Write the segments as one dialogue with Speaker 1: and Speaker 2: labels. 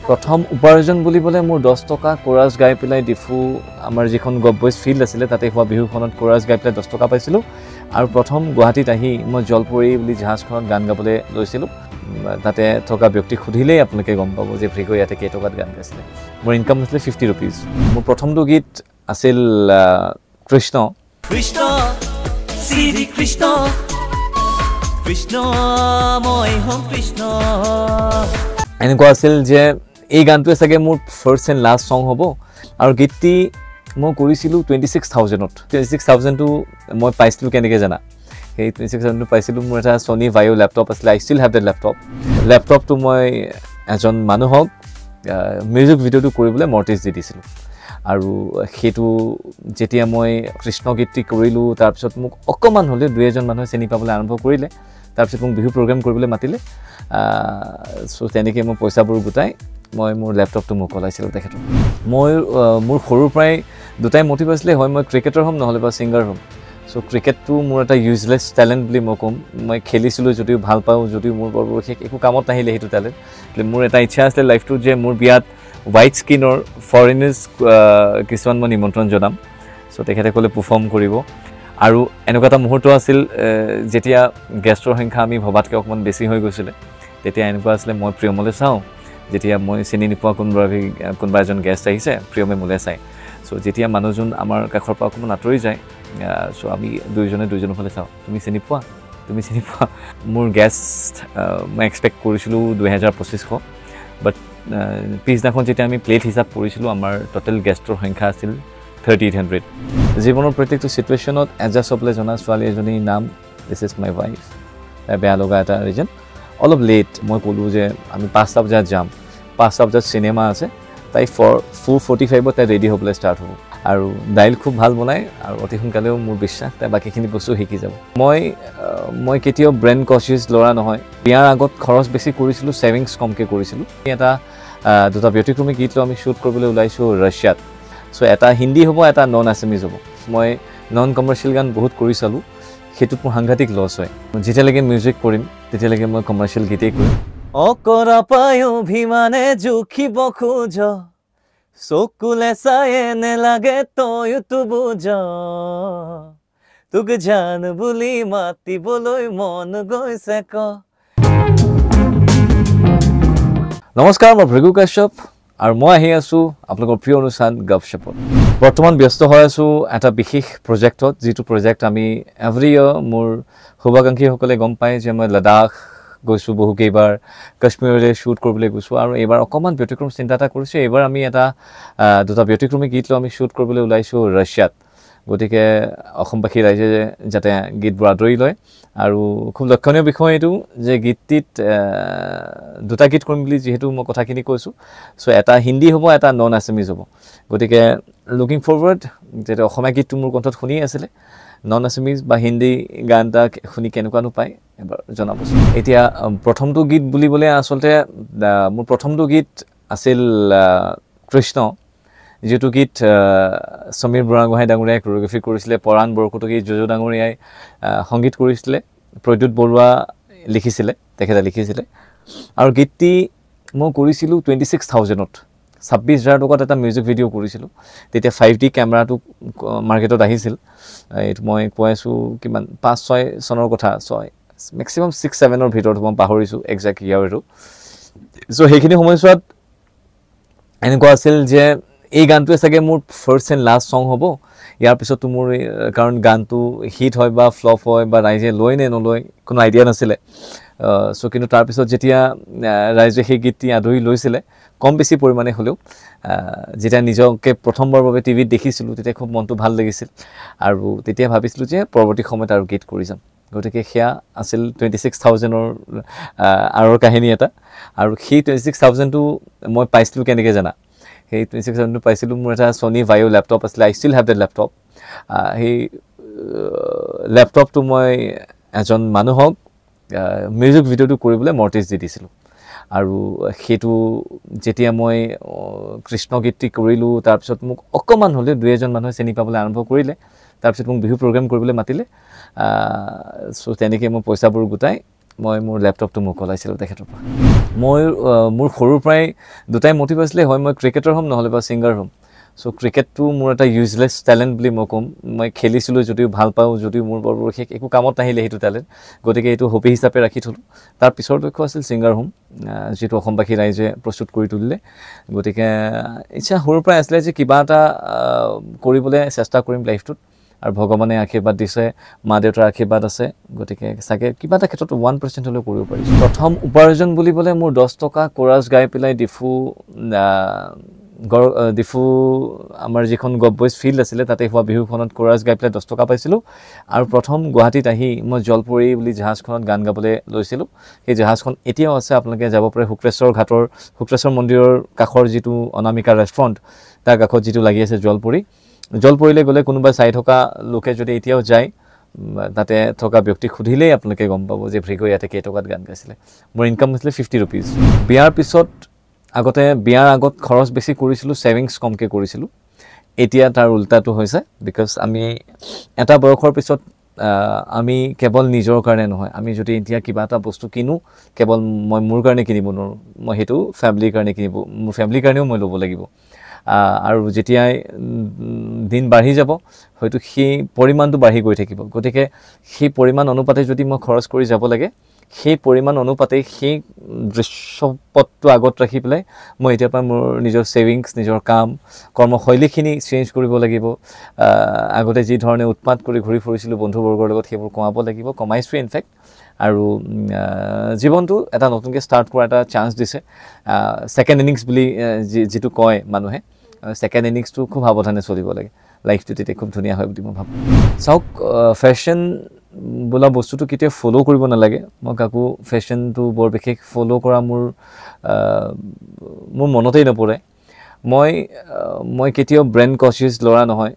Speaker 1: প্ৰথম উপাৰ্জন বুলিবলৈ মোৰ 10 টকা কোৰাছ গাই পেলাই ডিফু আমাৰ যিখন গববইজ ফিল্ড আছিলে তাতে হোৱা বিহুখনত কোৰাছ গাই পেলাই 10 টকা পাইছিলোঁ আৰু প্ৰথম গুৱাহাটীত আহি মই জলপৰী বুলি জাহাজখনত গান গাবলৈ লৈছিলোঁ তাতে থকা ব্যক্তিক সুধিলেই আপোনালোকে গম পাব যে ফ্ৰীকৈ ইয়াতে কেই টকাত গান গাইছিলে মোৰ ইনকাম হৈছিলে 50 rupees মোৰ প্ৰথমটো গীত আছিল কৃষ্ণ
Speaker 2: কৃষ্ণ শ্ৰী কৃষ্ণ কৃষ্ণ মই হম কৃষ্ণ
Speaker 1: এনেকুৱা আছিল যে এই গানটোৱে চাগে মোৰ ফাৰ্ষ্ট এণ্ড লাষ্ট সং হ'ব আৰু গীতটি মই কৰিছিলোঁ 26,000ত 26,000টো মই পাইছিলোঁ কেনেকৈ জানা সেই 26,000টো পাইছিলোঁ মোৰ এটা ছনী ভাইও লেপটপ আছিলে আই ষ্টিল হেভ দ্যাট লেপটপটো মই এজন মানুহক মিউজিক ভিডিঅ'টো কৰিবলৈ মৰ্টিজ দি দিছিলোঁ আৰু সেইটো যেতিয়া মই কৃষ্ণ গীতটি কৰিলোঁ তাৰপিছত মোক অকণমান হ'লেও 2-3 মানুহে চিনি পাবলৈ আৰম্ভ কৰিলে তাৰপিছত মোক বিহু প্ৰগ্ৰাম কৰিবলৈ মাতিলে চ' তেনেকৈ মই পইচাবোৰ গোটাই মই মোৰ লেপটপটো মোক কলাইছিলোঁ তেখেতক মই মোৰ সৰুৰ পৰাই দুটাই মটিভ আছিলে হয় মই ক্ৰিকেটাৰ হ'ম নহ'লে বা ছিংগাৰ হ'ম চ' ক্ৰিকেটটো মোৰ এটা ইউজলেছ টেলেণ্ট বুলি মই ক'ম মই খেলিছিলোঁ যদিও ভাল পাওঁ যদিও মোৰ বৰ বিশেষ একো কামত নাহিলে সেইটো টেলেণ্ট মোৰ এটা ইচ্ছা আছিলে লাইফটোত যে মোৰ বিয়াত হোৱাইট স্কিনৰ ফৰেনাৰ্ছ কিছুমান মই নিমন্ত্ৰণ জনাম চ' তেখেতে ক'লে পাৰফৰ্ম কৰিব আৰু এনেকুৱা এটা মুহূৰ্ত আছিল যেতিয়া গেষ্টৰ সংখ্যা আমি ভবাতকৈ অকণমান বেছি হৈ গৈছিলে তেতিয়া এনেকুৱা আছিলে মই প্ৰিয়মলৈ চাওঁ যেতিয়া মই চিনি নোপোৱা কোনোবা এজন গেষ্ট আহিছে প্ৰিয়মে মোলৈ চায় চ' যেতিয়া মানুহজন আমাৰ কাষৰ পৰা অকণমান আঁতৰি যায় চ' আমি দুইজনৰ ফালে চাওঁ তুমি চিনি পোৱা মোৰ গেষ্ট মই এক্সপেক্ট কৰিছিলোঁ 2,2500 বাট পিছদিনাখন যেতিয়া আমি প্লেট হিচাপ কৰিছিলোঁ আমাৰ টোটেল গেষ্টৰ সংখ্যা আছিল 3,800 জীৱনৰ প্ৰত্যেকটো চিটুৱেশ্যনত এডজাষ্ট হ'বলৈ জনা ছোৱালী এজনীৰ নাম দিছ ইজ মাই ৱাইফ বেয়া লগা এটা ৰিজন অলপ লেট মই ক'লোঁ যে আমি 5টা বজাত যাম 5টা বজাত চিনেমা আছে তাই 4:45 তাই ৰেডি হ'বলৈ ষ্টাৰ্ট হ'ব আৰু দাইল খুব ভাল বনায় আৰু অতি সোনকালেও মোৰ বিশ্বাস তাই বাকীখিনি বস্তু শিকি যাব মই কেতিয়াও ব্ৰেণ্ড কনচিয়াছ ল'ৰা নহয় বিয়াৰ আগত খৰচ বেছি কৰিছিলোঁ ছেভিংছ কমকৈ কৰিছিলোঁ দুটা ব্যতিক্ৰমী গীত লৈ আমি শ্বুট কৰিবলৈ ওলাইছোঁ ৰাছিয়াত চ' এটা হিন্দী হ'ব এটা নন আছামিজ হ'ব মই নন কমাৰ্চিয়েল গান বহুত কৰি চালোঁ সেইটোত মোৰ সাংঘাতিক লছ হয় যেতিয়ালৈকে মিউজিক কৰিম তেতিয়ালৈকে মই কমাৰ্চিয়েল গীতেই কৰিম
Speaker 2: অকৰা পায় অভিমানে জুখিব খোজ চকুলে চায়ে নেলাগে তইতো বুজ তোক জান বুলি মাতিবলৈ মন গৈছে ক
Speaker 1: নমস্কাৰ মই ভৃগু কাশ্যপ আৰু মই আহি আছোঁ আপোনালোকৰ প্ৰিয় অনুষ্ঠান গপশ্বপত বৰ্তমান ব্যস্ত হৈ আছোঁ এটা বিশেষ প্ৰজেক্টত যিটো প্ৰজেক্ট আমি এভৰি ইয়েৰ মোৰ শুভাকাংক্ষীসকলে গম পায় যে মই লাডাখ গৈছোঁ বহুকেইবাৰ কাশ্মীৰলৈ শ্বুট কৰিবলৈ গৈছোঁ আৰু এইবাৰ অকণমান ব্যতিক্ৰম চিন্তা এটা কৰিছোঁ এইবাৰ আমি দুটা ব্যতিক্ৰমী গীত লৈ আমি শ্বুট কৰিবলৈ ওলাইছোঁ ৰাছিয়াত গতিকে অসমবাসী ৰাইজে যাতে গীতবোৰ আদৰি লয় আৰু খুব লক্ষণীয় বিষয় এইটো যে গীতটিত দুটা গীত কৰিম বুলি যিহেতু মই কথাখিনি কৈছোঁ চ' এটা হিন্দী হ'ব এটা নন আছামিজ হ'ব গতিকে লুকিং ফৰৱাৰ্ড যেতিয়া অসমীয়া গীতটো মোৰ কণ্ঠত শুনি আছিলে নন আছামিজ বা হিন্দী গান এটা শুনি কেনেকুৱানো পায় এবাৰ জনাবচোন এতিয়া প্ৰথমটো গীত বুলিবলৈ আচলতে মোৰ প্ৰথমটো গীত আছিল কৃষ্ণ যিটো গীত সমীৰ বুঢ়াগোহাঁই ডাঙৰীয়াই কোৰিঅ'গ্ৰাফি কৰিছিলে পৰাণ বৰকটকী যুজু ডাঙৰীয়াই সংগীত কৰিছিলে প্ৰদ্যুৎ বৰুৱা তেখেতে লিখিছিলে আৰু গীতটি মই কৰিছিলোঁ 26,000ত 26,000 টকাত এটা মিউজিক ভিডিঅ' কৰিছিলোঁ তেতিয়া 5D কেমেৰাটো মাৰ্কেটত আহিছিল এইটো মই কৈ আছোঁ কিমান 5-6 চনৰ কথা মেক্সিমাম 6-7ৰ ভিতৰত মই পাহৰিছোঁ একজেক্ট ইয়াৰটো চ' সেইখিনি সময়ছোৱাত এনেকুৱা আছিল যে এই গানটোৱে চাগে মোৰ ফাৰ্ষ্ট এণ্ড লাষ্ট সং হ'ব ইয়াৰ পিছতো মোৰ কাৰণ গানটো হিট হয় বা ফ্লপ হয় বা ৰাইজে লয় নে নলয় কোনো আইডিয়া নাছিলে চ' কিন্তু তাৰপিছত যেতিয়া ৰাইজে সেই গীতটি আদৰি লৈছিলে কম বেছি পৰিমাণে হ'লেও যেতিয়া নিজকে প্ৰথমবাৰৰ বাবে টিভিত দেখিছিলোঁ তেতিয়া খুব মনটো ভাল লাগিছিল আৰু তেতিয়া ভাবিছিলোঁ যে পৰৱৰ্তী সময়ত আৰু গীত কৰি যাম গতিকে সেয়া আছিল 26,000ৰ আঁৰৰ কাহিনী এটা আৰু সেই 26,000টো মই পাইছিলোঁ কেনেকৈ জানা সেই 26,000টো পাইছিলোঁ মোৰ এটা ছনী ভাইও লেপটপ আছিলে I still have that laptop সেই লেপটপটো মই এজন মানুহক মিউজিক ভিডিঅ'টো কৰিবলৈ মৰ্টিজ দি দিছিলোঁ আৰু সেইটো যেতিয়া মই কৃষ্ণ গীতটি কৰিলোঁ তাৰপিছত মোক অকণমান হ'লেও 2-3 মানুহে চিনি পাবলৈ আৰম্ভ কৰিলে তাৰপিছত মোক বিহু প্ৰগ্ৰাম কৰিবলৈ মাতিলে চ' তেনেকৈ মই পইচাবোৰ গোটাই মই মোৰ লেপটপটো মোক ওলাইছিলোঁ তেখেতৰ পৰা মই মোৰ সৰুৰ পৰাই দুটাই মটিভ আছিলে হয় মই ক্ৰিকেটাৰ হ'ম নহ'লে বা ছিংগাৰ হ'ম চ' ক্ৰিকেটটো মোৰ এটা ইউজলেছ টেলেণ্ট বুলি মই ক'ম মই খেলিছিলোঁ যদিও ভাল পাওঁ যদিও মোৰ বৰ বিশেষ একো কামত নাহিলে সেইটো টেলেণ্ট গতিকে এইটো হবি হিচাপে ৰাখি থ'লোঁ তাৰ পিছৰ লক্ষ্য আছিল ছিংগাৰ হ'ম যিটো অসমবাসী ৰাইজে প্ৰস্তুত কৰি তুলিলে গতিকে ইচ্ছা সৰুৰ পৰাই আছিলে যে কিবা এটা কৰিবলৈ চেষ্টা কৰিম লাইফটোত আৰু ভগৱানে আশীৰ্বাদ দিছে মা দেউতাৰ আশীৰ্বাদ আছে গতিকে চাগে কিবা এটা ক্ষেত্ৰত 1% হ'লেও কৰিব পাৰিছোঁ প্ৰথম উপাৰ্জন বুলিবলৈ মোৰ 10 টকা কোৰাছ গাই পেলাই ডিফু আমাৰ যিখন গব্বইজ ফিল্ড আছিলে তাতে হোৱা বিহুখনত কোৰাছ গাই পেলাই 10 টকা পাইছিলোঁ আৰু প্ৰথম গুৱাহাটীত আহি মই জলপৰী বুলি জাহাজখনত গান গাবলৈ লৈছিলোঁ সেই জাহাজখন এতিয়াও আছে আপোনালোকে যাব পাৰে শুক্ৰেশ্বৰ মন্দিৰৰ কাষৰ যিটো অনামিকা ৰেষ্টুৰেণ্ট তাৰ কাষত যিটো লাগি আছে জলপৰীলৈ গ'লে কোনোবাই চাই থকা লোকে যদি এতিয়াও যায় তাতে থকা ব্যক্তিক সুধিলেই আপোনালোকে গম পাব যে ভ্ৰিগু ইয়াতে কেইটকাত গান গাইছিলে মোৰ ইনকাম হৈছিলে 50 ৰুপিজ বিয়াৰ পিছত আগতে বিয়াৰ আগত খৰচ বেছি কৰিছিলোঁ ছেভিংছ কমকৈ কৰিছিলোঁ এতিয়া তাৰ উল্টাটো হৈছে বিকজ আমি এটা বয়সৰ পিছত আমি কেৱল নিজৰ কাৰণে নহয় আমি যদি এতিয়া কিবা এটা বস্তু কিনো কেৱল মই মোৰ কাৰণে কিনিব নোৱাৰোঁ মই সেইটো ফেমিলিৰ কাৰণে কিনিব মোৰ ফেমিলিৰ কাৰণেও মই ল'ব লাগিব আৰু যেতিয়াই দিন বাঢ়ি যাব হয়তো সেই পৰিমাণটো বাঢ়ি গৈ থাকিব গতিকে সেই পৰিমাণ অনুপাতে যদি মই খৰচ কৰি যাব লাগে সেই পৰিমাণ অনুপাতে সেই দৃশ্যপটটো আগত ৰাখি পেলাই মই এতিয়াৰ পৰা মোৰ নিজৰ ছেভিংছ নিজৰ কাম কৰ্মশৈলীখিনি চেঞ্জ কৰিব লাগিব আগতে যি ধৰণে উৎপাত কৰি ঘূৰি ফুৰিছিলোঁ বন্ধুবৰ্গৰ লগত সেইবোৰ কমাব লাগিব কমাইছোঁ ইনফেক্ট আৰু জীৱনটো এটা নতুনকৈ ষ্টাৰ্ট কৰা এটা চান্স দিছে ছেকেণ্ড ইনিংছ বুলি যিটো কয় মানুহে ছেকেণ্ড ইনিংছটো খুব সাৱধানে চলিব লাগে লাইফটো তেতিয়া খুব ধুনীয়া হয় বুলি মই ভাবোঁ চাওক ফেশ্বন বোলা বস্তুটো কেতিয়াও ফ'ল' কৰিব নালাগে মই কাকো ফেশ্বনটো বৰ বিশেষ ফ'ল' কৰা মোৰ মনতেই নপৰে মই কেতিয়াও ব্ৰেণ্ড কনচিয়াছ ল'ৰা নহয়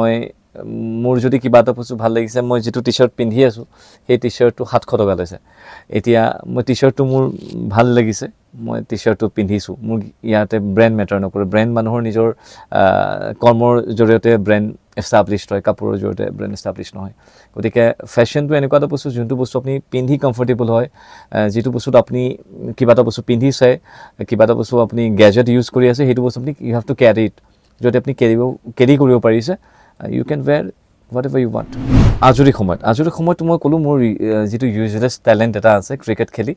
Speaker 1: মোৰ যদি কিবা এটা বস্তু ভাল লাগিছে মই যিটো টি চাৰ্ট পিন্ধি আছোঁ সেই টি চাৰ্টটো 700 টকা লৈছে এতিয়া মই টি চাৰ্টটো মোৰ ভাল লাগিছে মই টি চাৰ্টটো পিন্ধিছোঁ মোৰ ইয়াতে ব্ৰেণ্ড মেটাৰ নকৰে ব্ৰেণ্ড মানুহৰ নিজৰ কৰ্মৰ জৰিয়তে ব্ৰেণ্ড এষ্টাব্লিছ হয় কাপোৰৰ জৰিয়তে ব্ৰেণ্ড এষ্টাব্লিছ নহয় গতিকে ফেশ্বনটো এনেকুৱা এটা বস্তু যোনটো বস্তু আপুনি পিন্ধি কমফৰ্টেবল হয় যিটো বস্তুত আপুনি কিবা এটা বস্তু পিন্ধি চাই কিবা এটা বস্তু আপুনি গেজেট ইউজ কৰি আছে সেইটো বস্তু আপুনি you have to carry it যদি আপুনি কেৰি কৰিব পাৰিছে you can wear whatever you want আজৰি সময়ত মই ক'লোঁ মোৰ যিটো ইউজলেছ টেলেণ্ট এটা আছে ক্ৰিকেট খেলি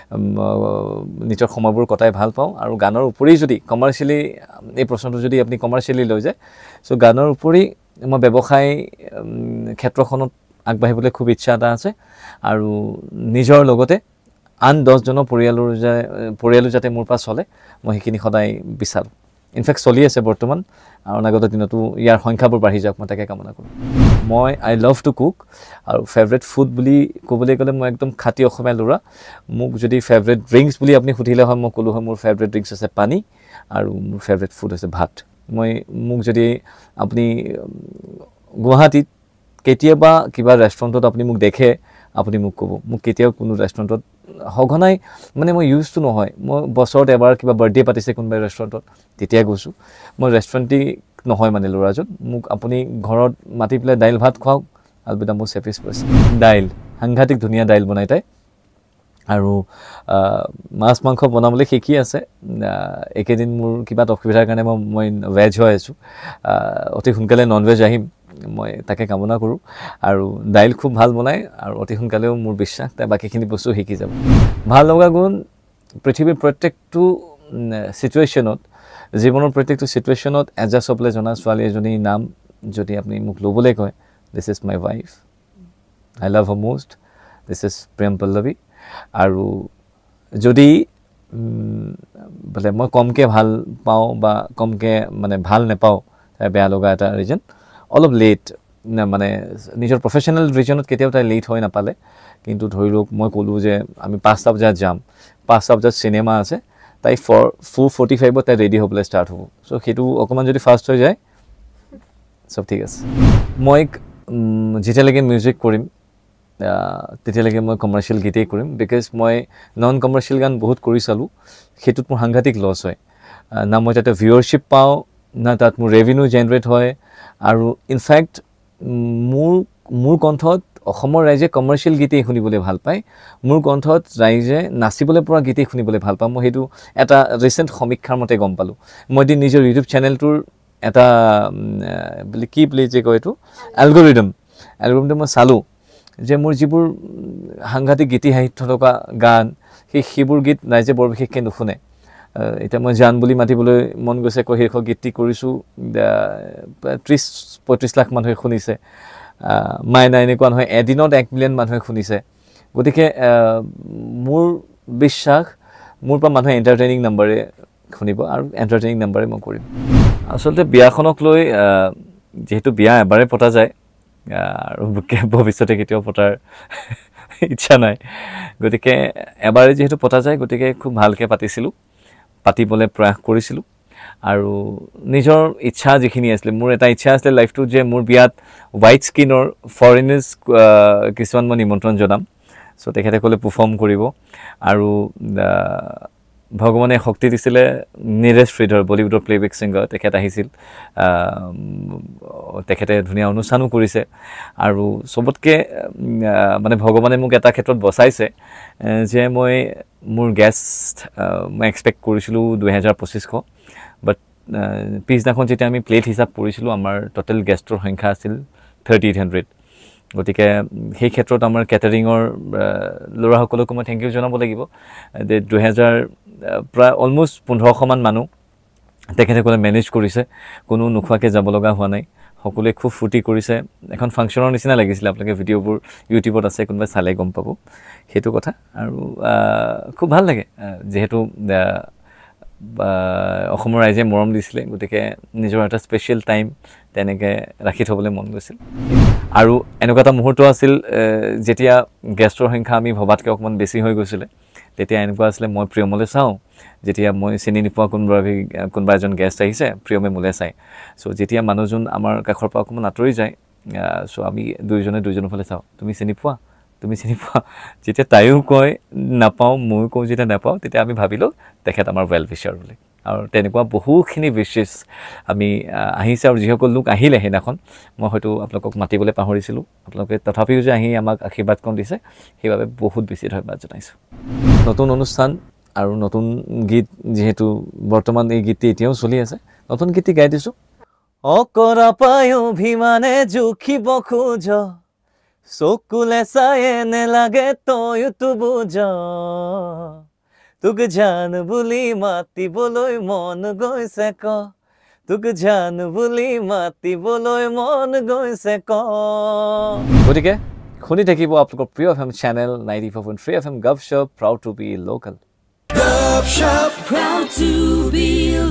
Speaker 1: নিজৰ সময়বোৰ কটাই ভাল পাওঁ আৰু গানৰ উপৰি যদি কমাৰ্চিয়েলি এই প্ৰশ্নটো যদি আপুনি কমাৰ্চিয়েলি লৈ যায় চ' গানৰ উপৰি মই ব্যৱসায় ক্ষেত্ৰখনত আগবাঢ়িবলৈ খুব ইচ্ছা এটা আছে আৰু নিজৰ লগতে আন 10 জনৰ পৰিয়ালো যাতে মোৰ পৰা চলে মই সেইখিনি সদায় বিচাৰোঁ ইনফেক্ট চলি আছে বৰ্তমান আৰু অনাগত দিনতো ইয়াৰ সংখ্যাবোৰ বাঢ়ি যাওক মই তাকে কামনা কৰোঁ আই লাভ টু কুক আৰু ফেভৰেট ফুড বুলি ক'বলৈ গ'লে মই একদম খাটি অসমীয়া ল'ৰা মোক যদি ফেভৰেট ড্ৰিংকছ বুলি আপুনি সুধিলে হয় মই ক'লোঁ হয় মোৰ ফেভৰেট ড্ৰিংকছ আছে পানী আৰু মোৰ ফেভৰেট ফুড আছে ভাত মোক যদি আপুনি গুৱাহাটীত কেতিয়াবা কিবা ৰেষ্টুৰেণ্টত আপুনি মোক দেখে আপুনি মোক ক'ব মোক কেতিয়াও কোনো ৰেষ্টুৰেণ্টত সঘনাই মানে মই ইউজটো নহয় মই বছৰত এবাৰ কিবা বাৰ্থডে পাতিছে কোনোবাই ৰেষ্টুৰেণ্টত তেতিয়া গৈছোঁ মই ৰেষ্টুৰেণ্টেই নহয় মানে ল'ৰাজন মোক আপুনি ঘৰত মাতি পেলাই দাইল ভাত খুৱাওক I'll be the most happiest person দাইল সাংঘাতিক ধুনীয়া দাইল বনাই তাই আৰু মাছ মাংস বনাবলৈ শিকি আছে একেদিন মোৰ কিবা অসুবিধাৰ কাৰণে মই ভেজ হৈ আছোঁ অতি সোনকালে নন ভেজ আহিম মই তাকে কামনা কৰোঁ আৰু দাইল খুব ভাল বনায় আৰু অতি সোনকালেও মোৰ বিশ্বাস তাই বাকীখিনি বস্তু শিকি যাব ভাল লগা গুণ পৃথিৱীৰ প্ৰত্যেকটো ছিটুৱেশ্যনত জীৱনৰ প্ৰত্যেকটো ছিটুৱেশ্যনত এডজাষ্ট হ'বলৈ জনা ছোৱালী এজনীৰ নাম যদি আপুনি মোক ল'বলৈ কয় this is my wife I love her most this is প্ৰেম পল্লৱী আৰু যদি বোলে মই কমকৈ ভাল পাওঁ বা কমকৈ মানে ভাল নাপাওঁ তাই বেয়া লগা এটা ৰিজন অলপ লেট মানে নিজৰ প্ৰফেশ্যনেল ৰিজনত কেতিয়াও তাই লেট হৈ নাপালে কিন্তু ধৰি লওক মই ক'লোঁ যে আমি 5টা বজাত যাম 5টা বজাত চিনেমা আছে তাই 4:45 তাই ৰেডি হ'বলৈ ষ্টাৰ্ট হ'ব চ' সেইটো অকণমান যদি ফাষ্ট হৈ যায় চব ঠিক আছে মই যেতিয়ালৈকে মিউজিক কৰিম তেতিয়ালৈকে মই কমাৰ্চিয়েল গীতেই কৰিম বিকজ মই নন কমাৰ্চিয়েল গান বহুত কৰি চালোঁ সেইটোত মোৰ সাংঘাতিক লছ হয় না মই তাতে ভিউৱাৰশ্বিপ পাওঁ না তাত মোৰ ৰেভিনিউ জেনেৰেট হয় আৰু ইনফেক্ট মোৰ কণ্ঠত অসমৰ ৰাইজে কমাৰ্চিয়েল গীতেই শুনিবলৈ ভাল পায় মোৰ কণ্ঠত ৰাইজে নাচিবলৈ পৰা গীতেই শুনিবলৈ ভাল পায় মই সেইটো এটা ৰিসেন্ট সমীক্ষাৰ মতে গম পালোঁ মই এদিন নিজৰ ইউটিউব চেনেলটোৰ এটা কি বুলি যে কয় এইটো এলগৰিদমটো মই চালোঁ যে মোৰ যিবোৰ সাংঘাতিক গীতি সাহিত্য থকা গান সেইবোৰ গীত ৰাইজে বৰ বিশেষকৈ নুশুনে এটা মই জান বুলি মাতিবলৈ মন গৈছে কৈ শীৰ্ষক গীতটি কৰিছোঁ 30-35 লাখ মানুহে শুনিছে মাইনা এনেকুৱা নহয় এদিনত 1 মিলিয়ন মানুহে শুনিছে গতিকে মোৰ বিশ্বাস মোৰ পৰা মানুহে এণ্টাৰটেইনিং নাম্বাৰে শুনিব আৰু এণ্টাৰটেইনিং নাম্বাৰে মই কৰিম আচলতে বিয়াখনক লৈ যেহেতু বিয়া এবাৰে পতা যায় আৰু ভৱিষ্যতে কেতিয়াও পতাৰ ইচ্ছা নাই গতিকে এবাৰে যেহেতু পতা যায় গতিকে খুব ভালকৈ পাতিবলৈ প্ৰয়াস কৰিছিলোঁ আৰু নিজৰ ইচ্ছা যিখিনি আছিল মোৰ এটা ইচ্ছা আছিল লাইফটো যে মোৰ বিয়াত হোৱাইট স্কিনৰ ফৰেনাৰ্ছ কিছুমান মই নিমন্ত্ৰণ জনাম সো তেখেতে ক'লে পাৰফৰ্ম কৰিব আৰু ভগৱানে শক্তি দিছিলে নীৰজ শ্ৰীধৰ বলিউডৰ প্লেবেক সিংগাৰ তেখেত আহিছিল তেখেতে ধুনীয়া অনুষ্ঠানো কৰিছে আৰু সবতকৈ মানে ভগৱানে মোক এটা ক্ষেত্ৰত বচাইছে যে মই মোৰ গেষ্ট মই এক্সপেক্ট কৰিছিলোঁ 2500 বাট পিছদিনাখন যেতিয়া আমি প্লেট হিচাপ কৰিছিলোঁ আমাৰ টোটেল গেষ্টৰ সংখ্যা আছিল 3800 গতিকে সেই ক্ষেত্ৰত আমাৰ কেটাৰিঙৰ ল'ৰাসকলকো মই থেংক ইউ জনাব লাগিব যে 2000 প্ৰায় অলমোষ্ট 1500 মান মানুহ তেখেতসকলে মেনেজ কৰিছে কোনো নোখোৱাকৈ যাব লগা হোৱা নাই সকলোৱে খুব ফূৰ্তি কৰিছে এখন ফাংচনৰ নিচিনা লাগিছিল আপোনালোকে ভিডিঅ'বোৰ ইউটিউবত আছে কোনোবাই চালে গম পাব সেইটো কথা আৰু খুব ভাল লাগে যেহেতু অসমৰ ৰাইজে মৰম দিছিলে গতিকে নিজৰ এটা স্পেচিয়েল টাইম তেনেকৈ ৰাখি থ'বলৈ মন গৈছিল আৰু এনেকুৱা এটা মুহূৰ্ত আছিল যেতিয়া গেষ্টৰ সংখ্যা আমি ভবাতকৈ অকণমান বেছি হৈ গৈছিলে তেতিয়া এনেকুৱা আছিলে মই প্ৰিয়মলৈ চাওঁ যেতিয়া মই চিনি নোপোৱা কোনোবা এজন গেষ্ট আহিছে প্ৰিয়মে মোলৈ চায় চ' যেতিয়া মানুহজন আমাৰ কাষৰ পৰা অকণমান আঁতৰি যায় চ' আমি দুইজনৰ ফালে চাওঁ তুমি চিনি পোৱা যেতিয়া তাইও কয় নাপাওঁ ময়ো কওঁ যেতিয়া নাপাওঁ তেতিয়া আমি ভাবিলোঁ তেখেত আমাৰ ৱেল উইচাৰ বুলি আৰু তেনেকুৱা বহুখিনি উইচেছ আমি আহিছে আৰু যিসকল লোক আহিলে সেইদিনাখন মই হয়তো আপোনালোকক মাতিবলৈ পাহৰিছিলোঁ আপোনালোকে তথাপিও যে আহি আমাক আশীৰ্বাদকণ দিছে সেইবাবে বহুত বেছি ধন্যবাদ জনাইছোঁ নতুন অনুষ্ঠান আৰু নতুন গীত যেহেতু বৰ্তমান এই গীতটি এতিয়াও চলি আছে নতুন গীতটি গাই দিছোঁ
Speaker 2: অকৰা পাই অভিমানে জুখিব খোজ চকুলে চাই নেলাগে তইতো বুজ তোক জান বুলি মাতিবলৈ মন গৈছে ক তোক জান বুলি মাতিবলৈ মন গৈছে ক
Speaker 1: গতিকে শুনি থাকিব আপোনালোকৰ প্ৰিয় FM চেনেল 94.3 FM গভশ্বপ proud to be local
Speaker 3: Gov Shop, proud to be